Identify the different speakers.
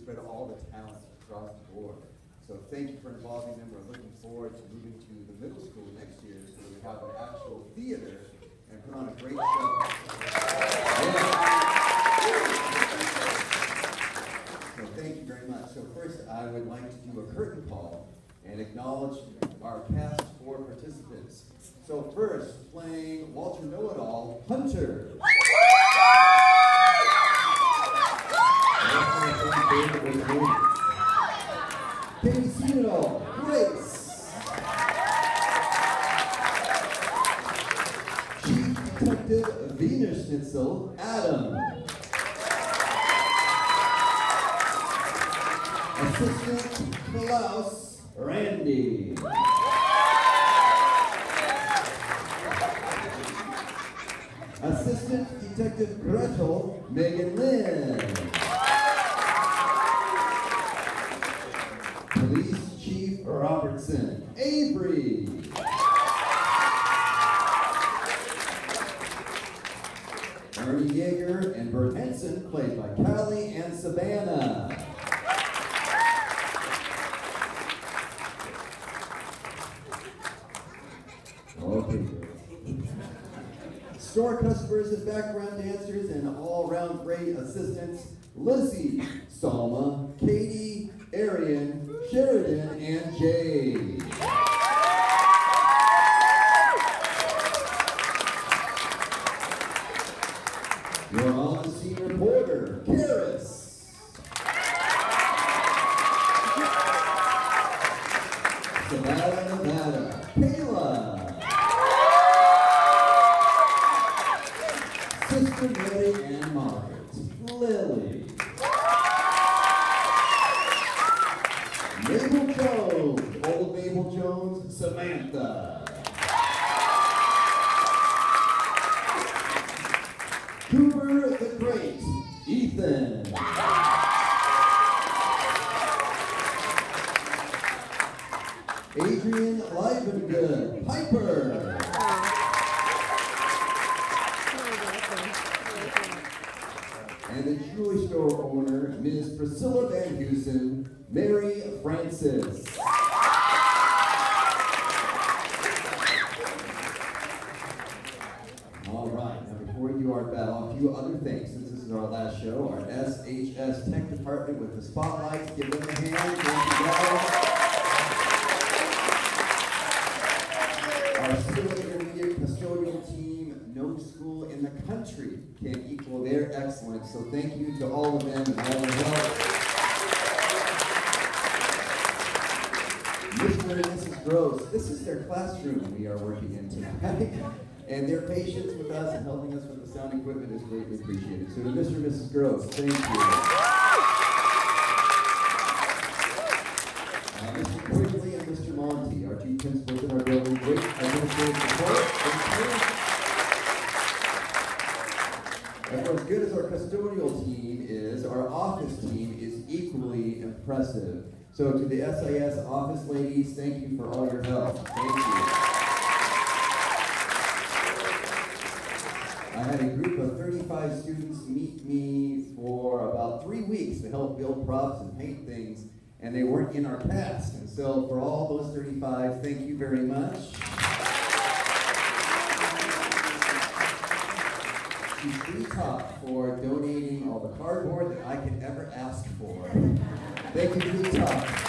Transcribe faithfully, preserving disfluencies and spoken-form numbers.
Speaker 1: spread all the talent across the board. So thank you for involving them. We're looking forward to moving to the middle school next year so we have an actual theater and put on a great show. Yeah. So thank you very much. So first I would like to do a curtain call and acknowledge our past four participants. So first, playing Walter Know-It-All, Hunter. Katie See-It-All, Grace. Chief Detective Wiener Schnitzel, Adam. Assistant Klaus, Randy. Assistant Detective Gretel, Megan Lynn. Police Chief Robertson, Avery. Ernie Yeager and Bert Henson, played by Callie and Savannah. Okay. Store customers and background dancers and all-around great assistants, Lizzie, Salma, Katie, Arian, Sheridan, and Jay. Your on-scene reporter, Karis. Savannah, Nevada, Kayla. Sister Mary and Margaret, Lily. Mabel Jones, old Mabel Jones, Samantha. Cooper the Great, Ethan. Adrian Livengood, Piper. And the jewelry store owner, Miz Priscilla Van Heusen, Mary Francis. All right, now before you are bell, a few other things. Since this is our last show, our S H S Tech Department with the spotlights. Give them a hand. Thank you, guys. Our still intermediate custodial team, no school in the country can equal their excellence. So thank you to all of them and all their help. Mister and Missus Gross, this is their classroom we are working in tonight. And their patience with us and helping us with the sound equipment is greatly appreciated. So to Mister and Missus Gross, thank you. Uh, Mister Quigley and Mister Monty, our two principals in our building, great administrative support. Thank you. And for as good as our custodial team is, our office team is equally impressive. So to the S I S office ladies, thank you for all your help. Thank you. I had a group of thirty-five students meet me for about three weeks to help build props and paint things, and they weren't in our cast. And so for all those thirty-five, thank you very much. To Free Top for donating all the cardboard that I could ever ask for. Thank you, Free Top.